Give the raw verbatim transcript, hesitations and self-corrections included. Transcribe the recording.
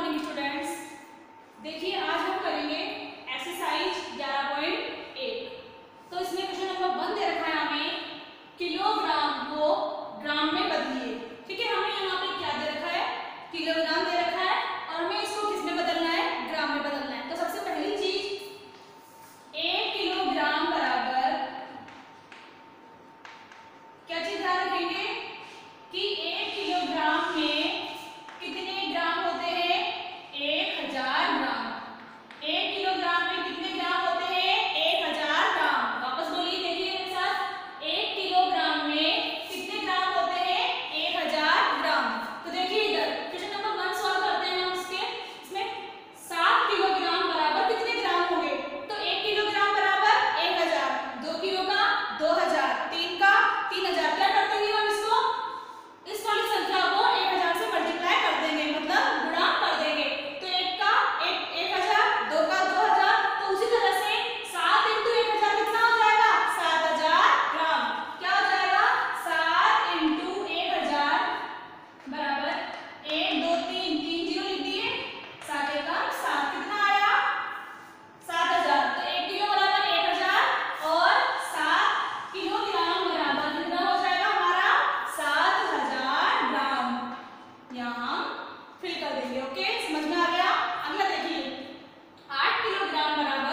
Morning students. देखिए आज हम करेंगे एक्सरसाइज ग्यारह पॉइंट एक। तो इसमें क्वेश्चन नंबर वन दे रखा है हमें किलोग्राम को ग्राम में बदलिए। ठीक है, हमें यहाँ पे क्या दे रखा है, किलोग्राम दे रखा है और हमें इसको किस में बदलना है, ग्राम में बदलना है। तो सबसे पहली चीज एक किलोग्राम बराबर क्या चीज ध्यान रखेंगे कि एक किलोग्राम में कितने ग्राम होते हैं, एक हजार ग्राम। एक किलोग्राम में कितने ग्राम होते हैं, एक हजार ग्राम। वापस बोलिए, देखिए मेरे साथ, एक किलोग्राम में कितने ग्राम होते हैं, एक हजार ग्राम। तो देखिए इधर क्वेश्चन नंबर वन सॉल्व करते हैं हम इसके। इसमें सात किलोग्राम बराबर कितने ग्राम होंगे, तो एक किलोग्राम बराबर एक हजार, दो किलो का दो हजार, तीन का तीन हजार। क्या कर देंगे हम इसको, इस वाली संख्या को एक हजार से मल्टीप्लाई कर देंगे, मतलब गुणा कर देंगे। तो एक का एक एक हजार, दो का दो हजार। तो उसी तरह से सात इंटू एक हजार कितना हो जाएगा, सात हजार ग्राम। क्या हो जाएगा, सात इंटू एक हजार बराबर एक दो तीन, तीन जीरो लिख दिए, सात एक का सात, कितना आया सात हजार। तो एक किलो बराबर एक हजार और सात किलोग्राम बराबर कितना हो जाएगा हमारा, सात हजार ग्राम। यहाँ हम फिल कर देंगे। ओके, समझ में आ गया। अगला देखिए आठ किलोग्राम बराबर